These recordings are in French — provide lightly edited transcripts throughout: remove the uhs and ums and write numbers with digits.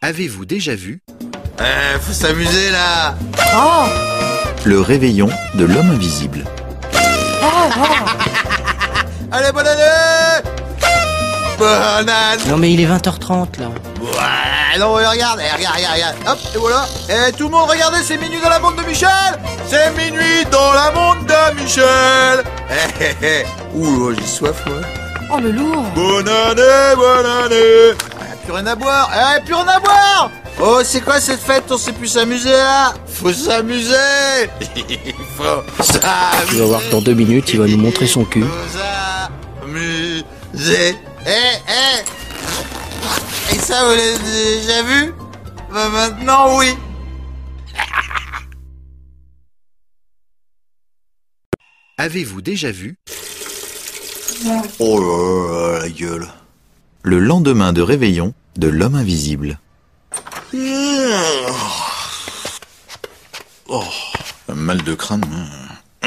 Avez-vous déjà vu Faut s'amuser là. Oh, le réveillon de l'homme invisible? Allez, bonne année. Bonne année. non mais il est 20h30 là. Ouais, non, regarde, regarde. Hop, et voilà. Et tout le monde, regardez, c'est minuit dans la montre de Michel. C'est minuit dans la montre de Michel. Ouh, j'ai soif, moi. Oh le lourd. Bonne année, bonne année. Plus rien à boire. Plus rien à boire. Oh, c'est quoi cette fête? On sait plus s'amuser là. Faut s'amuser. Il faut s'amuser. Tu vas voir que dans 2 minutes il va nous montrer son cul. Faut s'amuser. Et ça, vous l'avez déjà vu? Bah maintenant, oui. Avez-vous déjà vu Oh là là, la gueule. le lendemain de réveillon de l'homme invisible? Oh, un mal de crâne. Oh,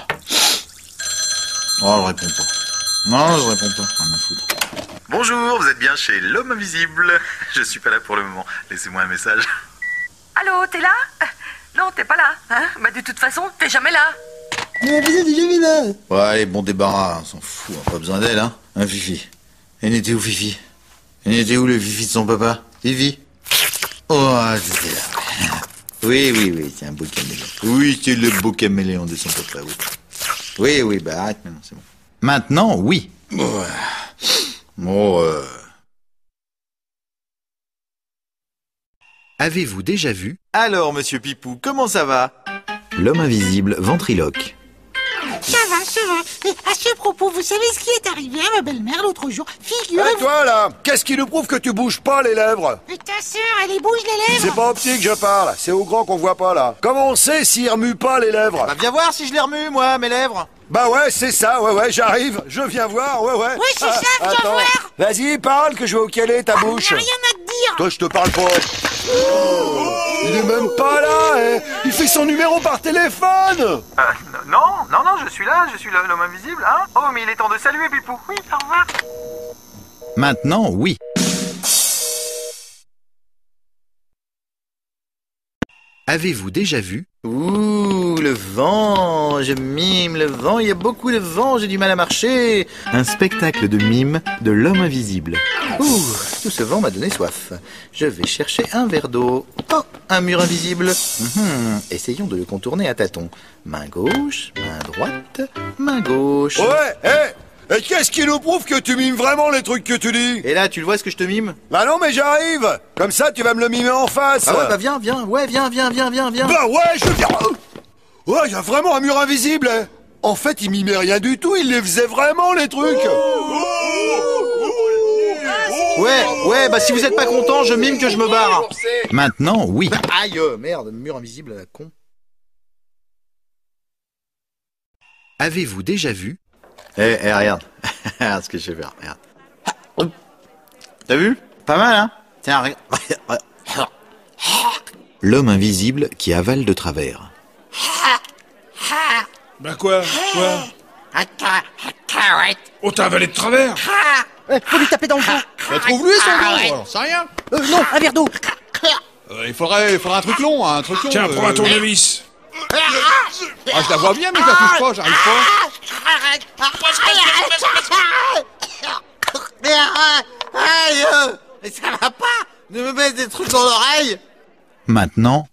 elle répond pas. Non, je réponds pas. Rien à foutre. Bonjour, vous êtes bien chez l'homme invisible. Je suis pas là pour le moment. Laissez-moi un message. Allô, t'es là? Non, t'es pas là, hein? Bah de toute façon, t'es jamais là. Ouais, allez, bon débarras, on s'en fout, on a pas besoin d'elle, hein. Hein, Fifi? Elle était où, Fifi? Elle était où, le Fifi de son papa? Fifi? Oh, c'était là. Oui, c'est un beau caméléon. Oui, c'est le beau caméléon de son papa, oui. Oui, bah arrête maintenant, c'est bon. Maintenant, oui. Ouais. Bon, Avez-vous déjà vu Alors, monsieur Pipou, comment ça va? l'homme invisible ventriloque? Ça va. Et à ce propos, vous savez ce qui est arrivé à ma belle-mère l'autre jour? Et Figurez-vous... toi là, qu'est-ce qui nous prouve que tu bouges pas les lèvres? Et ta sœur, elle y bouge les lèvres. C'est pas au petit que je parle, c'est au grand qu'on voit pas là. Comment on sait s'il remue pas les lèvres? bah viens voir si je les remue, moi, mes lèvres. Bah ouais, c'est ça, ouais, j'arrive, je viens voir, ouais. Oui, c'est ça, viens attends. voir. Vas-y, parle que je vais au caler ta bouche. J'ai rien à te dire. Toi, je te parle pas. Il est même pas là, hein. Il fait son numéro par téléphone. Non, je suis là, je suis l'homme invisible, hein? Oh, mais il est temps de saluer, Pipou. Oui, au revoir. Maintenant, oui. Avez-vous déjà vu Ouh, le vent, je mime le vent, il y a beaucoup de vent, j'ai du mal à marcher. un spectacle de mime de l'homme invisible? Ouh, tout ce vent m'a donné soif. Je vais chercher un verre d'eau. Oh, un mur invisible. Essayons de le contourner à tâtons. Main gauche, main droite, main gauche. Ouais, et qu'est-ce qui nous prouve que tu mimes vraiment les trucs que tu dis? Et là, tu le vois ce que je te mime? Bah non, mais j'arrive. Comme ça, tu vas me le mimer en face. Ah ouais, bah viens, ouais, viens. Bah ouais, je viens. Ouais, il y a vraiment un mur invisible. Hein. En fait, il mimait rien du tout, il les faisait vraiment les trucs. Ouais, bah si vous êtes pas content, je mime que je me barre. Maintenant, oui. Aïe, merde, mur invisible, la con. Avez-vous déjà vu Regarde. Regarde ce que je vais faire, regarde. T'as vu? Pas mal, hein? Tiens, regarde. l'homme invisible qui avale de travers? Bah quoi? Oh, t'as avalé de travers? Faut lui taper dans le dos. Bah trouve-lui son nom, c'est rien. Non, un verre d'eau. Il faudrait un truc long, un truc long. Tiens, prends un tournevis. Ah, je la vois bien, mais je la touche pas, j'arrive pas. Aïe, mais ça va pas de me mettre des trucs dans l'oreille. Maintenant,